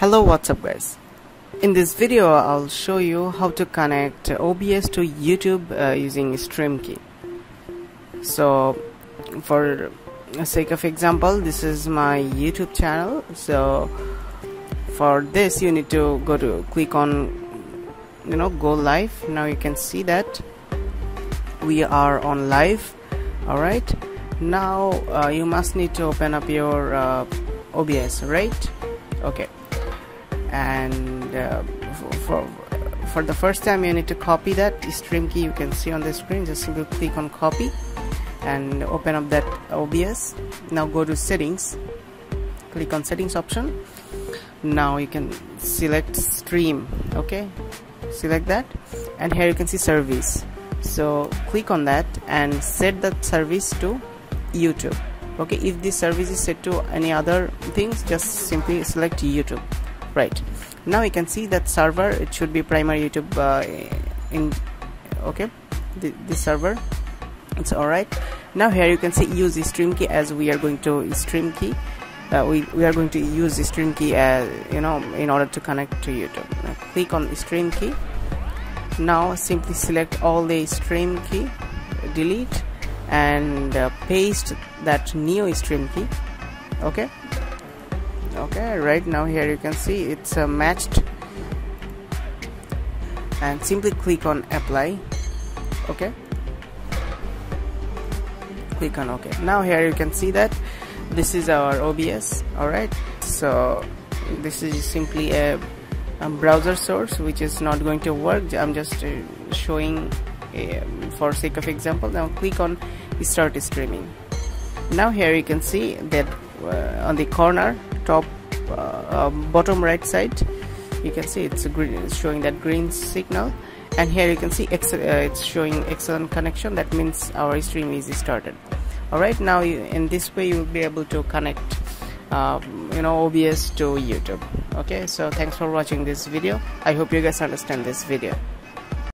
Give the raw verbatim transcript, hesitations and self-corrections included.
Hello, what's up guys? In this video I'll show you how to connect O B S to YouTube uh, using stream key. So for the sake of example, this is my YouTube channel. So for this you need to go to click on you know go live. Now you can see that we are on live. Alright, now uh, you must need to open up your uh, O B S, right? Okay, and uh, for for the first time you need to copy that stream key. You can see on the screen, just simply click on copy and open up that O B S. Now go to settings, click on settings option. Now you can select stream. Okay, select that, and here you can see service. So click on that and set that service to YouTube. Okay, if this service is set to any other things, just simply select YouTube. Right, now you can see that server, it should be primary YouTube uh, in okay th this server. It's alright. Now here you can see use the stream key, as we are going to stream key uh, we, we are going to use the stream key as you know in order to connect to YouTube. Now click on the stream key. Now simply select all the stream key, delete, and uh, paste that new stream key. Okay, okay, right now here you can see it's uh, matched, and simply click on apply. Okay, click on OK. Now here you can see that this is our O B S. Alright, so this is simply a, a browser source which is not going to work. I'm just uh, showing uh, for sake of example. Now click on start streaming. Now here you can see that uh, on the corner top uh, uh, bottom right side you can see it's, a green, it's showing that green signal, and here you can see ex uh, it's showing excellent connection. That means our stream is started. Alright, now you, in this way you will be able to connect um, you know O B S to YouTube. Okay, so thanks for watching this video. I hope you guys understand this video.